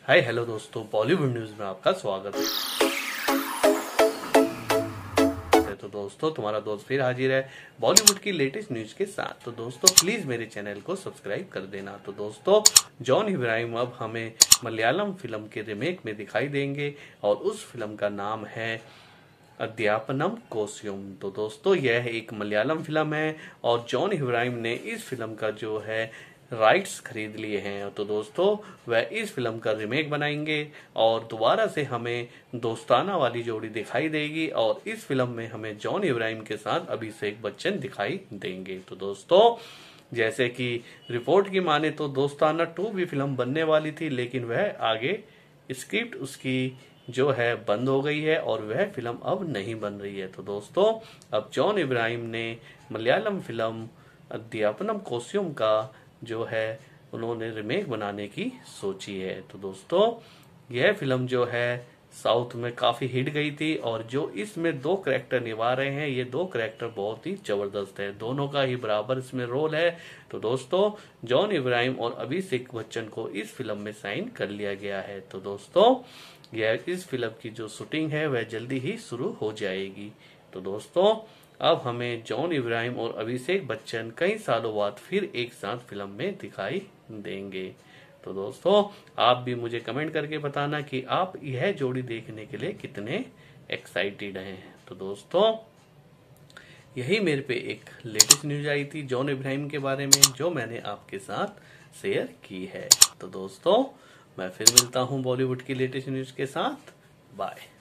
Hi hello दोस्तों, Bollywood news में आपका स्वागत है। तो दोस्तों, तुम्हारा दोस्त फिर हाजिर है बॉलीवुड की लेटेस्ट न्यूज के साथ। तो दोस्तों, प्लीज मेरे चैनल को सब्सक्राइब कर देना। तो दोस्तों, जॉन इब्राहिम अब हमें मलयालम फिल्म के रीमेक में दिखाई देंगे और उस फिल्म का नाम है अध्यापनम कोश्यम। तो दोस्तों, यह एक मलयालम फिल्म है और जॉन इब्राहिम ने इस फिल्म का जो है राइट्स खरीद लिए हैं। तो दोस्तों, वह इस फिल्म का रीमेक बनाएंगे और दोबारा से हमें दोस्ताना वाली जोड़ी दिखाई देगी और इस फिल्म में हमें जॉन इब्राहिम के साथ अभिषेक बच्चन दिखाई देंगे। तो दोस्तों, जैसे कि रिपोर्ट की माने तो दोस्ताना 2 भी फिल्म बनने वाली थी, लेकिन वह आगे स्क्रिप्ट उसकी जो है बंद हो गई है और वह फिल्म अब नहीं बन रही है। तो दोस्तों, अब जॉन इब्राहिम ने मलयालम फिल्म अध्यापनम कोश्यम का जो है उन्होंने रीमेक बनाने की सोची है। तो दोस्तों, यह फिल्म जो है साउथ में काफी हिट गई थी और जो इसमें 2 कैरेक्टर निभा रहे हैं, ये 2 कैरेक्टर बहुत ही जबरदस्त है, दोनों का ही बराबर इसमें रोल है। तो दोस्तों, जॉन इब्राहिम और अभिषेक बच्चन को इस फिल्म में साइन कर लिया गया है। तो दोस्तों, यह इस फिल्म की जो शूटिंग है वह जल्दी ही शुरू हो जाएगी। तो दोस्तों, अब हमें जॉन इब्राहिम और अभिषेक बच्चन कई सालों बाद फिर एक साथ फिल्म में दिखाई देंगे। तो दोस्तों, आप भी मुझे कमेंट करके बताना कि आप यह जोड़ी देखने के लिए कितने एक्साइटेड हैं। तो दोस्तों, यही मेरे पे एक लेटेस्ट न्यूज आई थी जॉन इब्राहिम के बारे में, जो मैंने आपके साथ शेयर की है। तो दोस्तों, मैं फिर मिलता हूं बॉलीवुड की लेटेस्ट न्यूज के साथ। बाय।